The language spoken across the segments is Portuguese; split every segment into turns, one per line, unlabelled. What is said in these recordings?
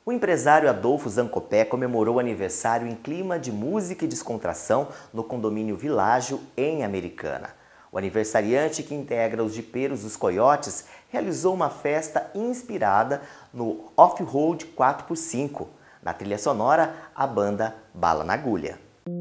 O empresário Adolfo Zancopé comemorou o aniversário em clima de música e descontração no condomínio Világio, em Americana. O aniversariante, que integra os jipeiros dos Coiotes, realizou uma festa inspirada no Off-Road 4x5. Na trilha sonora, a banda Bala na Agulha.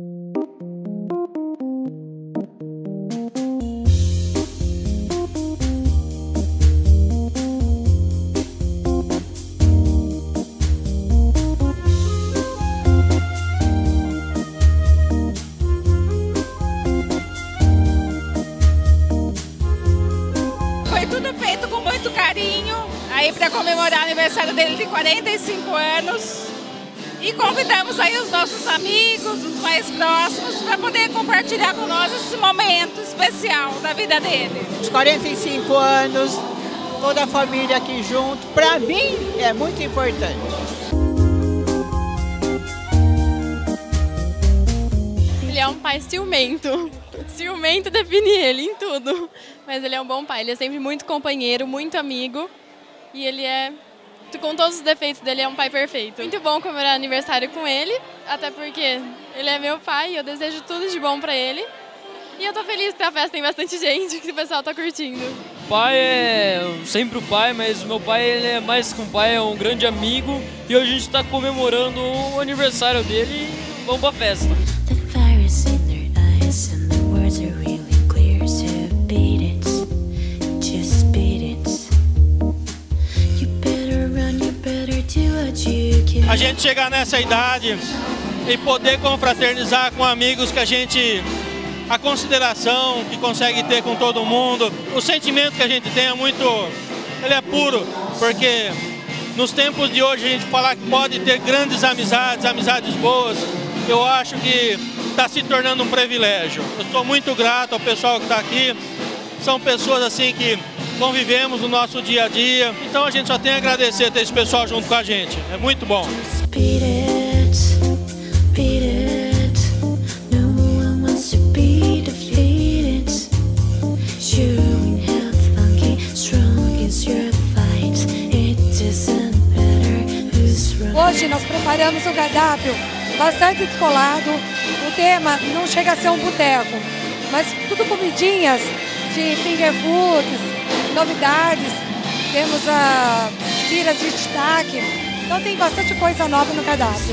Foi tudo feito com muito carinho, aí para comemorar o aniversário dele de 45 anos. E convidamos aí os nossos amigos, os mais próximos, para poder compartilhar com nós esse momento especial da vida dele.
Os 45 anos, toda a família aqui junto, para mim é muito importante.
Ele é um pai ciumento. Ciumento define ele em tudo. Mas ele é um bom pai, ele é sempre muito companheiro, muito amigo. E ele é, com todos os defeitos dele, é um pai perfeito. Muito bom comemorar aniversário com ele, até porque ele é meu pai e eu desejo tudo de bom pra ele. E eu tô feliz que a festa tem bastante gente, que o pessoal tá curtindo.
Pai é sempre o pai, mas meu pai ele é mais que um pai, é um grande amigo. E hoje a gente tá comemorando o aniversário dele e vamos pra festa.
A gente chegar nessa idade e poder confraternizar com amigos que a consideração que consegue ter com todo mundo, o sentimento que a gente tem ele é puro, porque nos tempos de hoje a gente falar que pode ter grandes amizades boas, eu acho que está se tornando um privilégio. Eu sou muito grato ao pessoal que está aqui, são pessoas assim que convivemos no nosso dia a dia, então a gente só tem a agradecer ter esse pessoal junto com a gente, é muito bom.
Hoje nós preparamos um cardápio bastante descolado, o tema não chega a ser um boteco, mas tudo comidinhas de finger foods, novidades, temos tiras de destaque, então tem bastante coisa nova no cardápio.